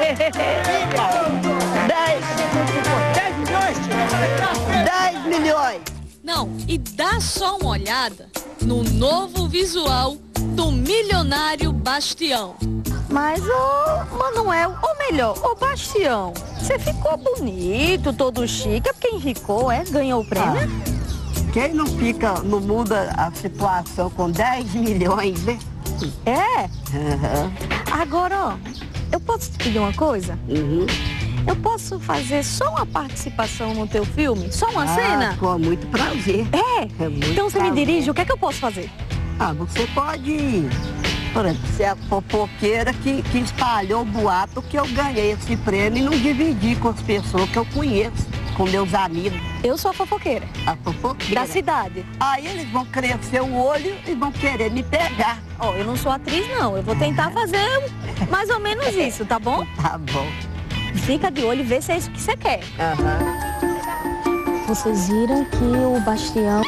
[SPEAKER 23] dez milhões! dez milhões!
[SPEAKER 22] Não, e dá só uma olhada no novo visual do milionário Bastião.
[SPEAKER 13] Mas, ô Manuel, ou melhor, ô Bastião, você ficou bonito, todo chique, é porque enricou, é? Ganhou o prêmio?
[SPEAKER 23] Ah, quem não fica, não muda a situação com dez milhões, né?
[SPEAKER 13] É?
[SPEAKER 23] Uhum.
[SPEAKER 13] Agora, ó, eu posso te pedir uma coisa?
[SPEAKER 23] Uhum.
[SPEAKER 13] Eu posso fazer só uma participação no teu filme? Só uma
[SPEAKER 23] ah,
[SPEAKER 13] cena?
[SPEAKER 23] Com muito prazer.
[SPEAKER 13] É?
[SPEAKER 23] é muito
[SPEAKER 13] então você
[SPEAKER 23] prazer.
[SPEAKER 13] me dirige, o que é que eu posso fazer?
[SPEAKER 23] Ah, você pode, por exemplo, ser a fofoqueira que, que espalhou o boato que eu ganhei esse prêmio e não dividi com as pessoas que eu conheço, com meus amigos.
[SPEAKER 13] Eu sou a fofoqueira.
[SPEAKER 23] A fofoqueira.
[SPEAKER 13] Da cidade.
[SPEAKER 23] Aí eles vão crescer o olho e vão querer me pegar.
[SPEAKER 13] Ó, oh, eu não sou atriz, não. Eu vou tentar fazer mais ou menos isso, tá bom?
[SPEAKER 23] Tá bom.
[SPEAKER 13] Fica de olho e vê se é isso que você quer.
[SPEAKER 24] Uhum. Vocês viram que o Bastião...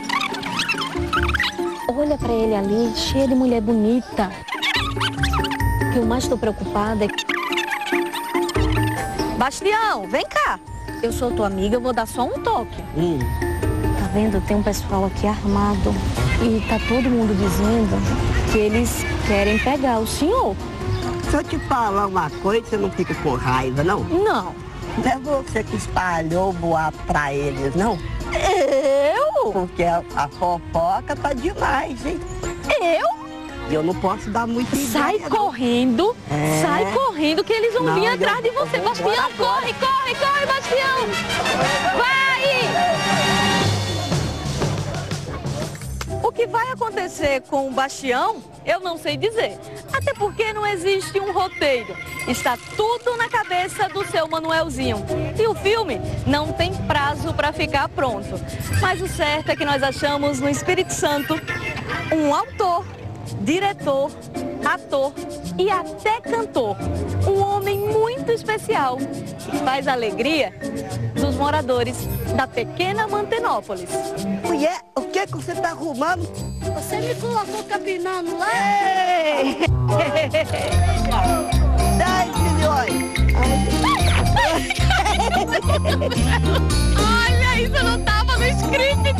[SPEAKER 24] Olha pra ele ali, cheio de mulher bonita. O que eu mais tô preocupada é que...
[SPEAKER 13] Bastião, vem cá. Eu sou tua amiga, eu vou dar só um toque.
[SPEAKER 23] Hum.
[SPEAKER 24] Tá vendo? Tem um pessoal aqui armado. E tá todo mundo dizendo que eles querem pegar o senhor.
[SPEAKER 23] Se eu te falar uma coisa, você não fica com raiva, não?
[SPEAKER 13] Não.
[SPEAKER 23] Não é você que espalhou o boato pra eles, não?
[SPEAKER 13] Eu?
[SPEAKER 23] Porque a, a fofoca tá demais, hein?
[SPEAKER 13] Eu?
[SPEAKER 23] Eu não posso dar muito ideia.
[SPEAKER 13] Sai correndo,
[SPEAKER 23] é.
[SPEAKER 13] sai correndo que eles vão
[SPEAKER 23] não,
[SPEAKER 13] vir
[SPEAKER 23] eu,
[SPEAKER 13] atrás de você. Bastião, corre, corre, corre, Bastião! Vai! O que vai acontecer com o Bastião, eu não sei dizer. Até porque não existe um roteiro. Está tudo na cabeça do seu Manuelzinho. E o filme não tem prazo para ficar pronto. Mas o certo é que nós achamos no Espírito Santo um autor, diretor, ator e até cantor. Um homem muito especial que faz a alegria dos moradores da pequena Mantenópolis.
[SPEAKER 23] Mulher, o que que você tá arrumando?
[SPEAKER 6] Você me colocou capinando lá?
[SPEAKER 23] Ei! dez milhões!
[SPEAKER 22] Olha, isso não tava no script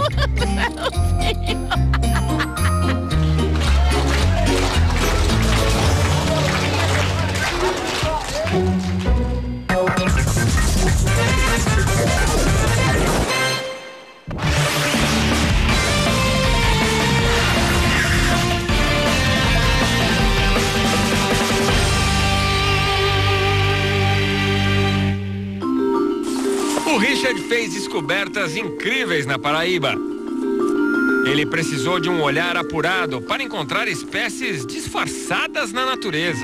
[SPEAKER 15] O Richard fez descobertas incríveis na Paraíba. Ele precisou de um olhar apurado para encontrar espécies disfarçadas na natureza.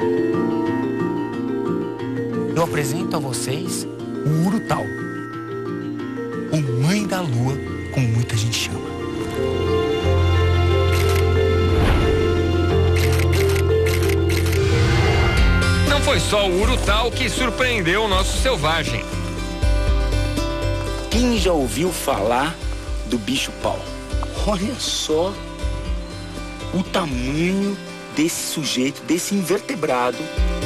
[SPEAKER 16] Eu apresento a vocês o urutau, o mãe da lua, como muita gente chama.
[SPEAKER 15] Não foi só o urutau que surpreendeu o nosso selvagem.
[SPEAKER 16] Quem já ouviu falar do bicho-pau? Olha só o tamanho desse sujeito, desse invertebrado.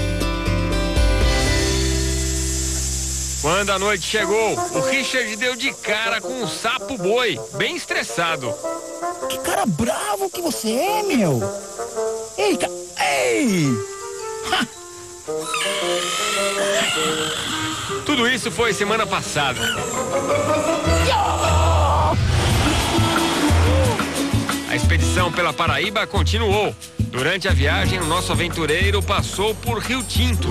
[SPEAKER 15] Quando a noite chegou, o Richard deu de cara com um sapo-boi, bem estressado.
[SPEAKER 16] Que cara bravo que você é, meu! Ei, ca... Ei! Ha!
[SPEAKER 15] Tudo isso foi semana passada. A expedição pela Paraíba continuou. Durante a viagem, o nosso aventureiro passou por Rio Tinto.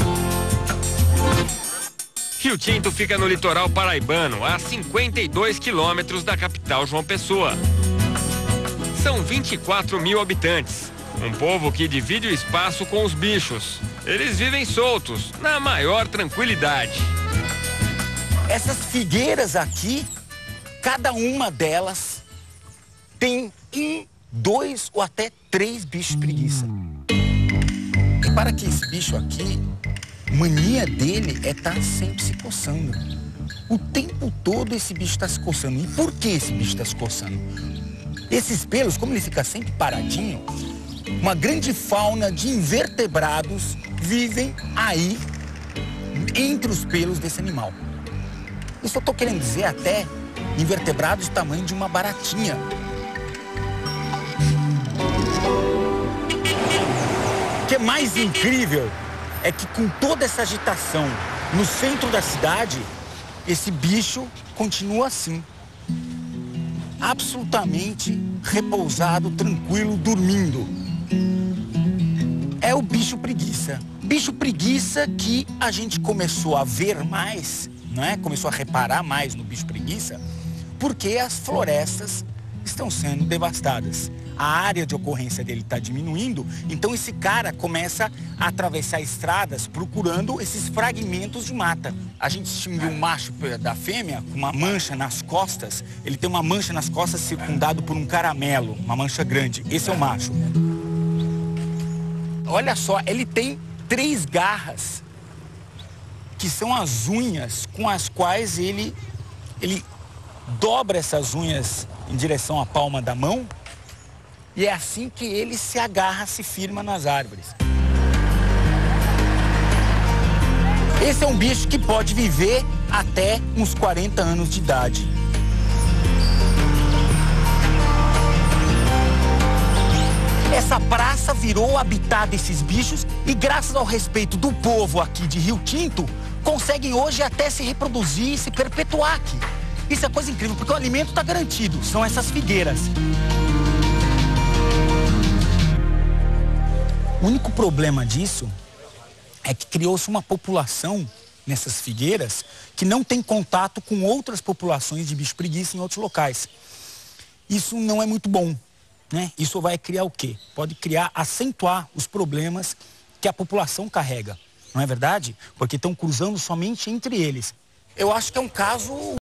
[SPEAKER 15] Rio Tinto fica no litoral paraibano, a cinquenta e dois quilômetros da capital João Pessoa. São vinte e quatro mil habitantes. Um povo que divide o espaço com os bichos. Eles vivem soltos, na maior tranquilidade.
[SPEAKER 16] Essas figueiras aqui, cada uma delas tem um, dois ou até três bichos preguiça. Repara que esse bicho aqui, mania dele é estar sempre se coçando. O tempo todo esse bicho está se coçando. E por que esse bicho está se coçando? Esses pelos, como ele fica sempre paradinho, uma grande fauna de invertebrados vivem aí entre os pelos desse animal. Isso eu estou querendo dizer até invertebrados do tamanho de uma baratinha. O que é mais incrível é que com toda essa agitação no centro da cidade, esse bicho continua assim. Absolutamente repousado, tranquilo, dormindo. É o bicho preguiça. Bicho preguiça que a gente começou a ver mais, não é? Começou a reparar mais no bicho preguiça, porque as florestas estão sendo devastadas. A área de ocorrência dele está diminuindo, então esse cara começa a atravessar estradas procurando esses fragmentos de mata. A gente distingue um macho da fêmea com uma mancha nas costas. Ele tem uma mancha nas costas circundado por um caramelo, uma mancha grande. Esse é o macho. Olha só, ele tem três garras, que são as unhas com as quais ele, ele dobra essas unhas em direção à palma da mão. E é assim que ele se agarra, se firma nas árvores. Esse é um bicho que pode viver até uns quarenta anos de idade. Essa praça virou o habitat desses bichos e, graças ao respeito do povo aqui de Rio Tinto, conseguem hoje até se reproduzir e se perpetuar aqui. Isso é coisa incrível, porque o alimento está garantido, são essas figueiras. O único problema disso é que criou-se uma população nessas figueiras que não tem contato com outras populações de bicho preguiça em outros locais. Isso não é muito bom, né? Isso vai criar o quê? Pode criar, acentuar os problemas que a população carrega, não é verdade? Porque estão cruzando somente entre eles. Eu acho que é um caso